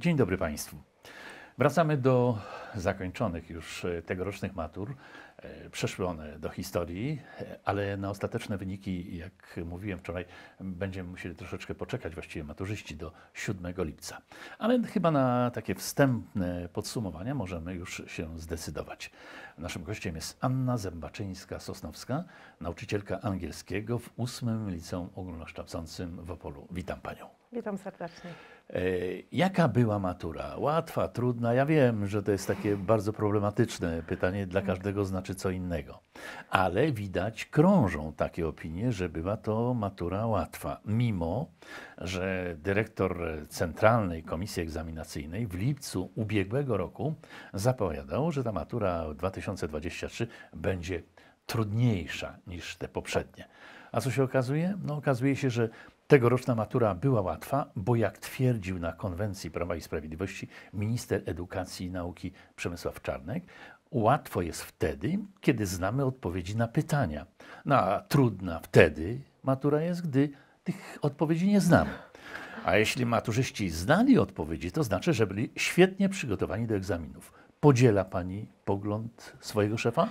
Dzień dobry Państwu. Wracamy do zakończonych już tegorocznych matur. Przeszły one do historii, ale na ostateczne wyniki, jak mówiłem wczoraj, będziemy musieli troszeczkę poczekać, właściwie maturzyści, do 7 lipca. Ale chyba na takie wstępne podsumowania możemy już się zdecydować. Naszym gościem jest Anna Zębaczyńska-Sosnowska, nauczycielka angielskiego w 8. Liceum Ogólnokształcącym w Opolu. Witam Panią. Witam serdecznie. Jaka była matura? Łatwa, trudna? Ja wiem, że to jest takie bardzo problematyczne pytanie, dla każdego znaczy co innego. Ale widać, krążą takie opinie, że była to matura łatwa. Mimo że dyrektor Centralnej Komisji Egzaminacyjnej w lipcu ubiegłego roku zapowiadał, że ta matura 2023 będzie trudniejsza niż te poprzednie. A co się okazuje? No okazuje się, że tegoroczna matura była łatwa, bo jak twierdził na konwencji Prawa i Sprawiedliwości minister edukacji i nauki Przemysław Czarnek, łatwo jest wtedy, kiedy znamy odpowiedzi na pytania. No a trudna wtedy matura jest, gdy tych odpowiedzi nie znamy. A jeśli maturzyści znali odpowiedzi, to znaczy, że byli świetnie przygotowani do egzaminów. Podziela Pani pogląd swojego szefa?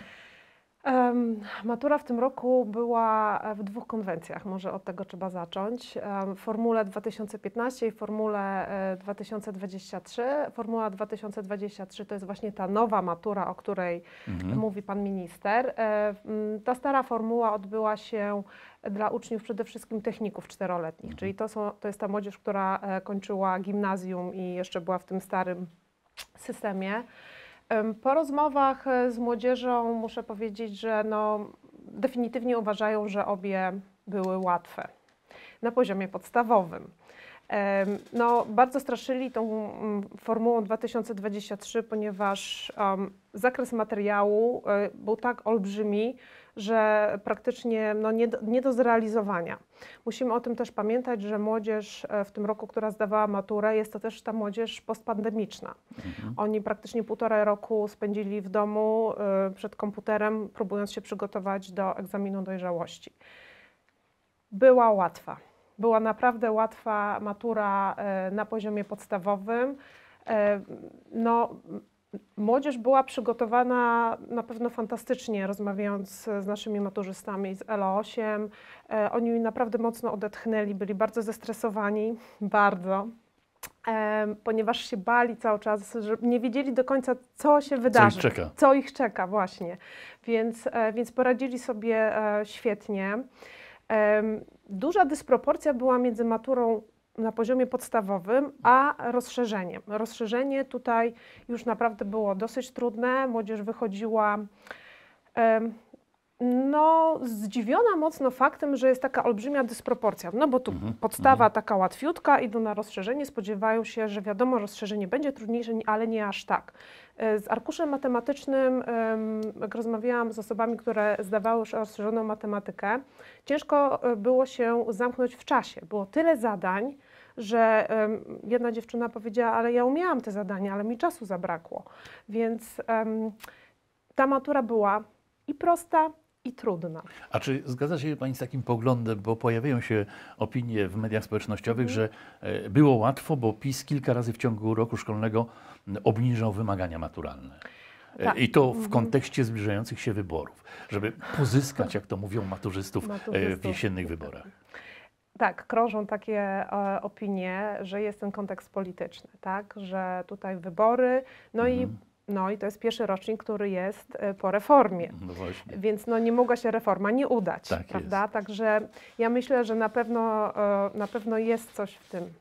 Matura w tym roku była w 2 konwencjach, może od tego trzeba zacząć. W formule 2015 i w formule 2023. Formuła 2023 to jest właśnie ta nowa matura, o której mówi Pan Minister. Ta stara formuła odbyła się dla uczniów przede wszystkim techników 4-letnich, czyli to jest ta młodzież, która kończyła gimnazjum i jeszcze była w tym starym systemie. Po rozmowach z młodzieżą muszę powiedzieć, że definitywnie uważają, że obie były łatwe na poziomie podstawowym. Bardzo straszyli tą formułą 2023, ponieważ zakres materiału był tak olbrzymi, że praktycznie nie do zrealizowania. Musimy o tym też pamiętać, że młodzież w tym roku, która zdawała maturę, jest to też ta młodzież postpandemiczna. Oni praktycznie 1,5 roku spędzili w domu przed komputerem, próbując się przygotować do egzaminu dojrzałości. Była łatwa. Była naprawdę łatwa matura na poziomie podstawowym. Młodzież była przygotowana na pewno fantastycznie, rozmawiając z naszymi maturzystami z LO8. Oni naprawdę mocno odetchnęli, byli bardzo zestresowani, ponieważ się bali cały czas, że nie wiedzieli do końca, co się wydarzy, co ich czeka właśnie. Więc poradzili sobie świetnie. Duża dysproporcja była między maturą na poziomie podstawowym, a rozszerzeniem. Rozszerzenie tutaj już naprawdę było dosyć trudne. Młodzież wychodziła zdziwiona mocno faktem, że jest taka olbrzymia dysproporcja. Bo tu podstawa taka łatwiutka, idą na rozszerzenie, spodziewają się, że wiadomo, rozszerzenie będzie trudniejsze, ale nie aż tak. Z arkuszem matematycznym, jak rozmawiałam z osobami, które zdawały już rozszerzoną matematykę, ciężko było się zamknąć w czasie. Było tyle zadań, że jedna dziewczyna powiedziała, ale ja umiałam te zadania, ale mi czasu zabrakło. Więc ta matura była i prosta, i trudna. A czy zgadza się Pani z takim poglądem, bo pojawiają się opinie w mediach społecznościowych, że było łatwo, bo PiS kilka razy w ciągu roku szkolnego obniżał wymagania maturalne. Tak. I to w kontekście zbliżających się wyborów, żeby pozyskać, jak to mówią, maturzystów w jesiennych wyborach. Tak, krążą takie opinie, że jest ten kontekst polityczny, tak, że tutaj wybory, i to jest pierwszy rocznik, który jest po reformie, więc nie mogła się reforma nie udać, tak, prawda? Jest. Także ja myślę, że na pewno jest coś w tym.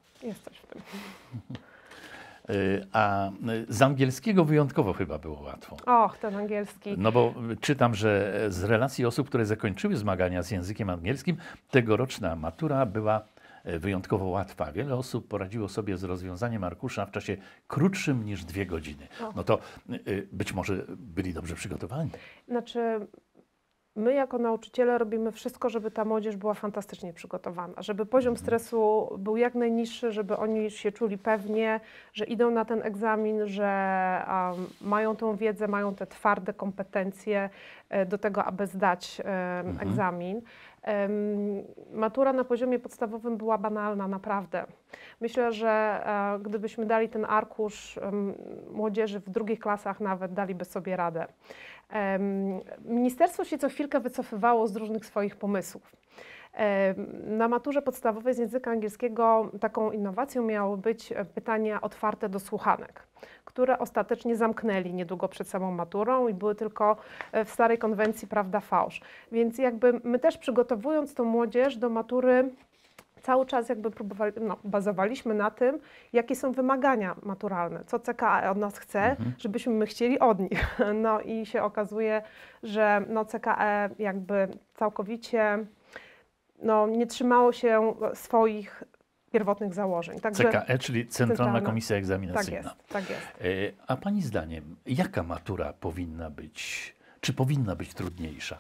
A z angielskiego wyjątkowo chyba było łatwo. Och, ten angielski. Bo czytam, że z relacji osób, które zakończyły zmagania z językiem angielskim, tegoroczna matura była wyjątkowo łatwa. Wiele osób poradziło sobie z rozwiązaniem arkusza w czasie krótszym niż 2 godziny. To być może byli dobrze przygotowani. Znaczy, my jako nauczyciele robimy wszystko, żeby ta młodzież była fantastycznie przygotowana, żeby poziom stresu był jak najniższy, żeby oni się czuli pewnie, że idą na ten egzamin, że mają tą wiedzę, mają te twarde kompetencje do tego, aby zdać egzamin. Matura na poziomie podstawowym była banalna, naprawdę. Myślę, że gdybyśmy dali ten arkusz młodzieży w drugich klasach nawet, daliby sobie radę. Ministerstwo się co chwilkę wycofywało z różnych swoich pomysłów. Na maturze podstawowej z języka angielskiego taką innowacją miały być pytania otwarte do słuchanek, które ostatecznie zamknęli niedługo przed samą maturą i były tylko w starej konwencji prawda-fałsz. Więc jakby my też przygotowując tą młodzież do matury cały czas jakby bazowaliśmy na tym, jakie są wymagania maturalne, co CKE od nas chce, żebyśmy my chcieli od nich. No i się okazuje, że CKE jakby całkowicie nie trzymało się swoich pierwotnych założeń. Także CKE, czyli Centralna Komisja Egzaminacyjna. Tak jest. A Pani zdaniem, jaka matura powinna być, czy powinna być trudniejsza?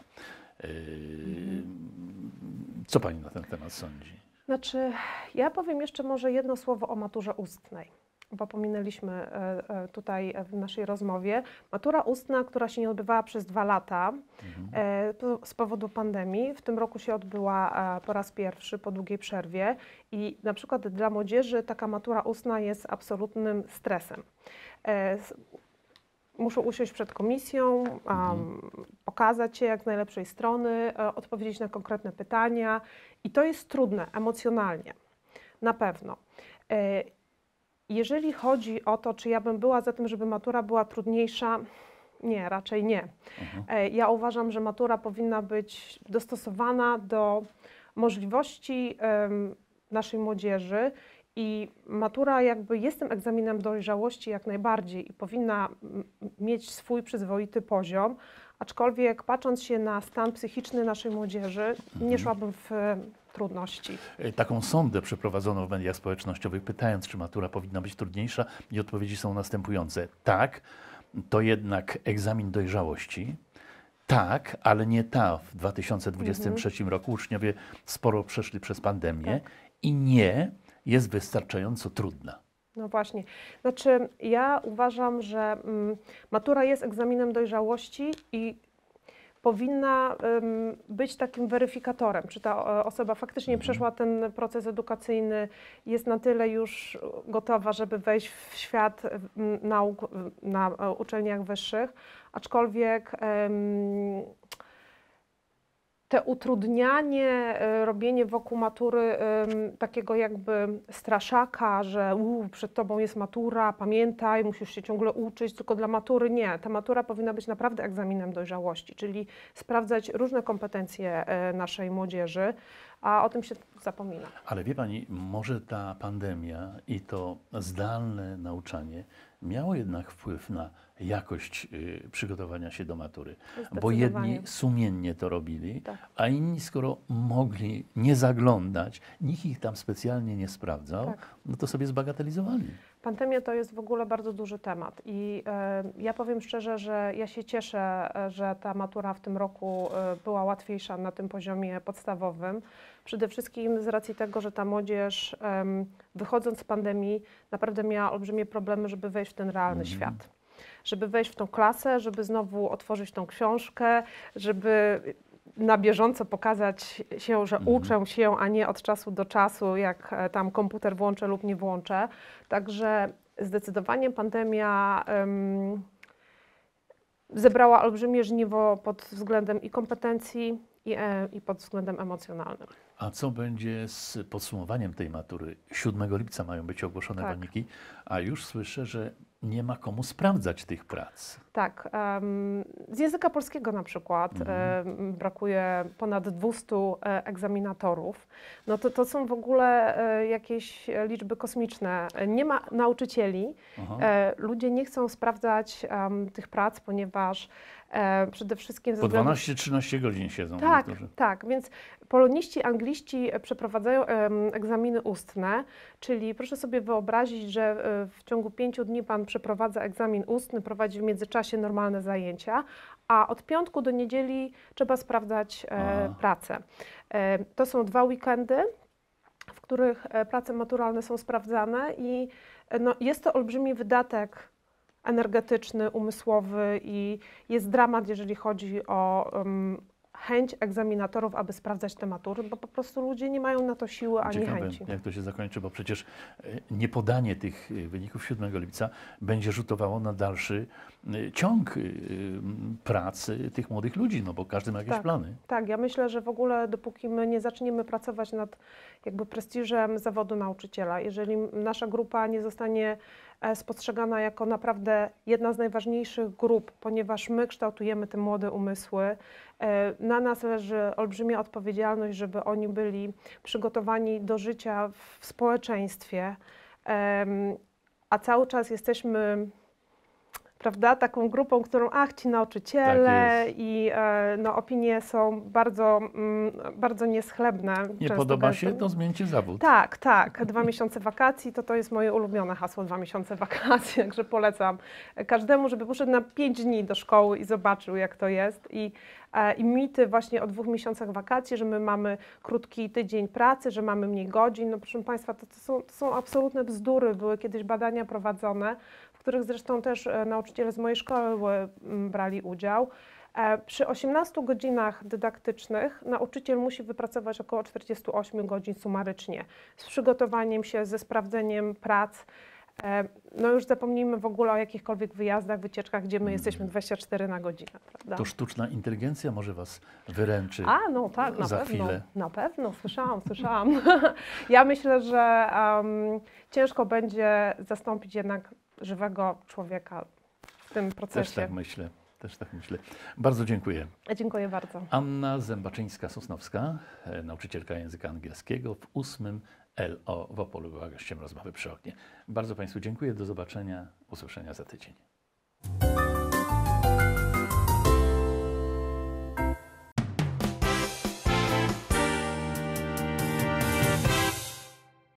Co Pani na ten temat sądzi? Znaczy, ja powiem jeszcze może jedno słowo o maturze ustnej, bo pominęliśmy tutaj w naszej rozmowie. Matura ustna, która się nie odbywała przez 2 lata z powodu pandemii, w tym roku się odbyła po raz pierwszy po długiej przerwie i na przykład dla młodzieży taka matura ustna jest absolutnym stresem. Muszą usiąść przed komisją, pokazać się jak z najlepszej strony, odpowiedzieć na konkretne pytania i to jest trudne emocjonalnie, na pewno. Jeżeli chodzi o to, czy ja bym była za tym, żeby matura była trudniejsza, nie, raczej nie. Ja uważam, że matura powinna być dostosowana do możliwości naszej młodzieży i matura jakby jest tym egzaminem dojrzałości jak najbardziej i powinna mieć swój przyzwoity poziom, aczkolwiek patrząc się na stan psychiczny naszej młodzieży, nie szłabym w trudności. Taką sondę przeprowadzono w mediach społecznościowych, pytając, czy matura powinna być trudniejsza i odpowiedzi są następujące. Tak, to jednak egzamin dojrzałości. Tak, ale nie ta. W 2023 roku uczniowie sporo przeszli przez pandemię i nie jest wystarczająco trudna. No właśnie. Znaczy, ja uważam, że matura jest egzaminem dojrzałości i powinna być takim weryfikatorem, czy ta osoba faktycznie przeszła ten proces edukacyjny, jest na tyle już gotowa, żeby wejść w świat nauk na uczelniach wyższych, aczkolwiek te utrudnianie, robienie wokół matury takiego jakby straszaka, że przed tobą jest matura, pamiętaj, musisz się ciągle uczyć, tylko dla matury nie. Ta matura powinna być naprawdę egzaminem dojrzałości, czyli sprawdzać różne kompetencje naszej młodzieży, a o tym się zapomina. Ale wie Pani, może ta pandemia i to zdalne nauczanie miało jednak wpływ na jakość przygotowania się do matury, bo jedni sumiennie to robili, a inni skoro mogli nie zaglądać, nikt ich tam specjalnie nie sprawdzał, no to sobie zbagatelizowali. Pandemia to jest w ogóle bardzo duży temat i ja powiem szczerze, że ja się cieszę, że ta matura w tym roku była łatwiejsza na tym poziomie podstawowym. Przede wszystkim z racji tego, że ta młodzież wychodząc z pandemii naprawdę miała olbrzymie problemy, żeby wejść w ten realny świat. Żeby wejść w tą klasę, żeby znowu otworzyć tą książkę, żeby na bieżąco pokazać się, że uczę się, a nie od czasu do czasu, jak tam komputer włączę lub nie włączę. Także zdecydowanie pandemia zebrała olbrzymie żniwo pod względem i kompetencji, i pod względem emocjonalnym. A co będzie z podsumowaniem tej matury? 7 lipca mają być ogłoszone wyniki, a już słyszę, że nie ma komu sprawdzać tych prac. Tak. Z języka polskiego na przykład brakuje ponad 200 egzaminatorów. No to są w ogóle jakieś liczby kosmiczne. Nie ma nauczycieli. Ludzie nie chcą sprawdzać tych prac, ponieważ przede wszystkim... Po 12-13 godzin siedzą. Tak, więc poloniści, angliści przeprowadzają egzaminy ustne, czyli proszę sobie wyobrazić, że w ciągu 5 dni pan przeprowadza egzamin ustny, prowadzi w międzyczasie normalne zajęcia, a od piątku do niedzieli trzeba sprawdzać pracę. To są 2 weekendy, w których prace maturalne są sprawdzane i no, jest to olbrzymi wydatek energetyczny, umysłowy i jest dramat, jeżeli chodzi o chęć egzaminatorów, aby sprawdzać te matury, bo po prostu ludzie nie mają na to siły ani Ciekawe, chęci. jak to się zakończy, bo przecież niepodanie tych wyników 7 lipca będzie rzutowało na dalszy ciąg pracy tych młodych ludzi, no bo każdy ma jakieś plany. Tak, ja myślę, że w ogóle dopóki my nie zaczniemy pracować nad jakby prestiżem zawodu nauczyciela, jeżeli nasza grupa nie zostanie spostrzegana jako naprawdę jedna z najważniejszych grup, ponieważ my kształtujemy te młode umysły, na nas leży olbrzymia odpowiedzialność, żeby oni byli przygotowani do życia w społeczeństwie, a cały czas jesteśmy, prawda, taką grupą, którą ci nauczyciele Tak i no, opinie są bardzo, bardzo nieschlebne. Nie często podoba gęsto. się, to zmieńcie zawód. Tak, tak. 2 miesiące wakacji to jest moje ulubione hasło, 2 miesiące wakacji, także polecam każdemu, żeby poszedł na 5 dni do szkoły i zobaczył, jak to jest. I mity właśnie o 2 miesiącach wakacji, że my mamy krótki tydzień pracy, że mamy mniej godzin. No proszę Państwa, to są absolutne bzdury. Były kiedyś badania prowadzone, w których zresztą też nauczyciele z mojej szkoły brali udział. Przy 18 godzinach dydaktycznych nauczyciel musi wypracować około 48 godzin sumarycznie, z przygotowaniem się, ze sprawdzeniem prac. No już zapomnijmy w ogóle o jakichkolwiek wyjazdach, wycieczkach, gdzie my jesteśmy 24 na godzinę, prawda? To sztuczna inteligencja może was wyręczy No tak, na za pewno. chwilę. Na pewno, słyszałam. Ja myślę, że ciężko będzie zastąpić jednak żywego człowieka w tym procesie. Też tak myślę. Bardzo dziękuję. Dziękuję bardzo. Anna Zębaczyńska-Sosnowska, nauczycielka języka angielskiego w 8 LO w Opolu, była gościem rozmowy przy oknie. Bardzo Państwu dziękuję. Do zobaczenia, usłyszenia za tydzień.